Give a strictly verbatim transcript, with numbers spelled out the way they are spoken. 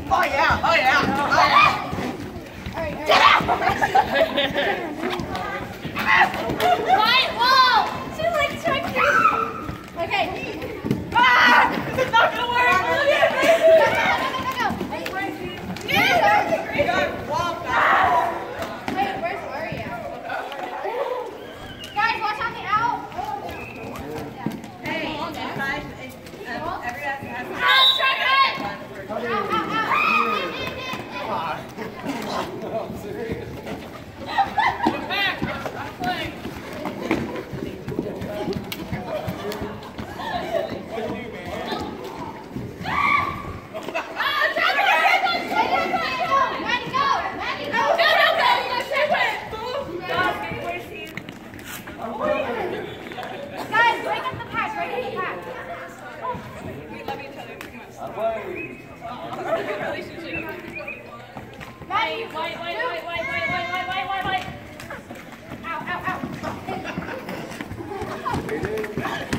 Oh yeah, oh yeah. Oh, yeah. Get out! Quiet, whoa! She like tricked me. Okay. Ah! This is not gonna work! Look at me! Go, go, go, go. Yes! Good walk, guys. Wait, where's Mario? Guys, watch out the out. Hey, inside, uh, every ass has Out, check it! Out, out, out. Guys, break up the pack, break up the pack. We love each other too much. Maddie, wait, wait, wait, wait, wait, wait, wait, wait, wait, wait. Ow, ow, ow.